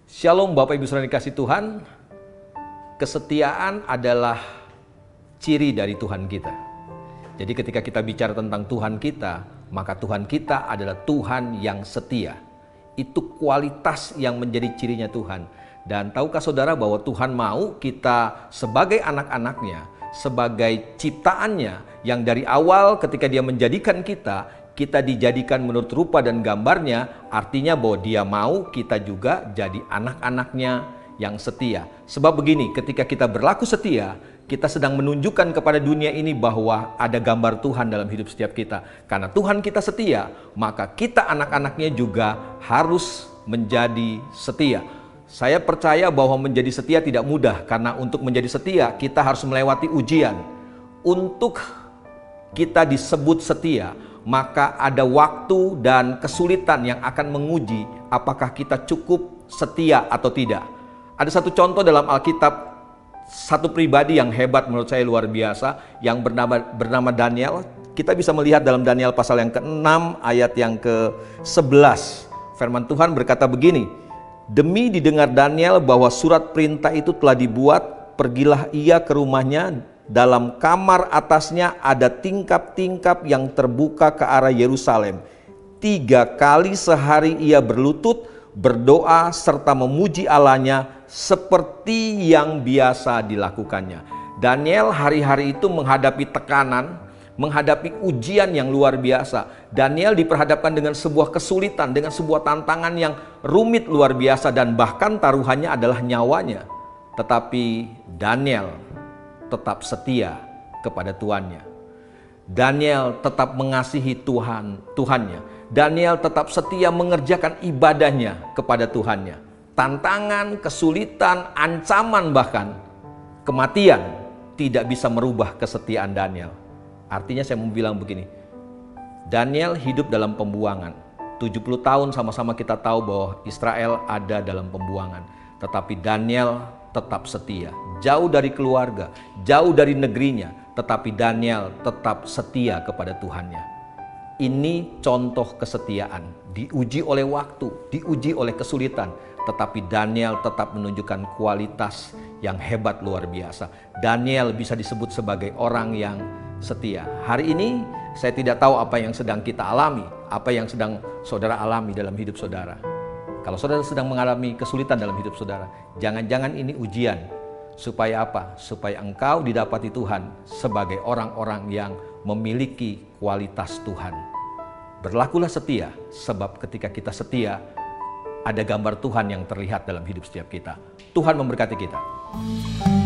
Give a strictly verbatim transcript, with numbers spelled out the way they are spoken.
Shalom Bapak Ibu Saudara dikasih Tuhan. Kesetiaan adalah ciri dari Tuhan kita. Jadi ketika kita bicara tentang Tuhan kita, maka Tuhan kita adalah Tuhan yang setia. Itu kualitas yang menjadi cirinya Tuhan. Dan tahukah saudara bahwa Tuhan mau kita sebagai anak-anaknya, sebagai ciptaannya, yang dari awal ketika dia menjadikan kita, kita dijadikan menurut rupa dan gambarnya, artinya bahwa dia mau kita juga jadi anak-anaknya yang setia. Sebab begini, ketika kita berlaku setia, kita sedang menunjukkan kepada dunia ini bahwa ada gambar Tuhan dalam hidup setiap kita. Karena Tuhan kita setia, maka kita anak-anaknya juga harus menjadi setia. Saya percaya bahwa menjadi setia tidak mudah, karena untuk menjadi setia kita harus melewati ujian. Untuk kita disebut setia, maka ada waktu dan kesulitan yang akan menguji apakah kita cukup setia atau tidak. Ada satu contoh dalam Alkitab, satu pribadi yang hebat menurut saya luar biasa, yang bernama bernama Daniel. Kita bisa melihat dalam Daniel pasal yang keenam ayat yang ke sebelas. Firman Tuhan berkata begini, "Demi didengar Daniel bahwa surat perintah itu telah dibuat, pergilah ia ke rumahnya. Dalam kamar atasnya ada tingkap-tingkap yang terbuka ke arah Yerusalem. Tiga kali sehari ia berlutut, berdoa, serta memuji Allahnya seperti yang biasa dilakukannya." Daniel hari-hari itu menghadapi tekanan, menghadapi ujian yang luar biasa. Daniel diperhadapkan dengan sebuah kesulitan, dengan sebuah tantangan yang rumit luar biasa, dan bahkan taruhannya adalah nyawanya. Tetapi Daniel tetap setia kepada Tuannya. Daniel tetap mengasihi Tuhan, Tuhannya. Daniel tetap setia mengerjakan ibadahnya kepada Tuhannya. Tantangan, kesulitan, ancaman, bahkan kematian tidak bisa merubah kesetiaan Daniel. Artinya saya mau bilang begini, Daniel hidup dalam pembuangan. tujuh puluh tahun sama-sama kita tahu bahwa Israel ada dalam pembuangan. Tetapi Daniel tetap setia, jauh dari keluarga, jauh dari negerinya, tetapi Daniel tetap setia kepada Tuhannya. Ini contoh kesetiaan, diuji oleh waktu, diuji oleh kesulitan, tetapi Daniel tetap menunjukkan kualitas yang hebat luar biasa. Daniel bisa disebut sebagai orang yang setia. Hari ini saya tidak tahu apa yang sedang kita alami, apa yang sedang saudara alami dalam hidup saudara. Kalau saudara sedang mengalami kesulitan dalam hidup saudara, jangan-jangan ini ujian. Supaya apa? Supaya engkau didapati Tuhan sebagai orang-orang yang memiliki kualitas Tuhan. Berlakulah setia, sebab ketika kita setia, ada gambar Tuhan yang terlihat dalam hidup setiap kita. Tuhan memberkati kita.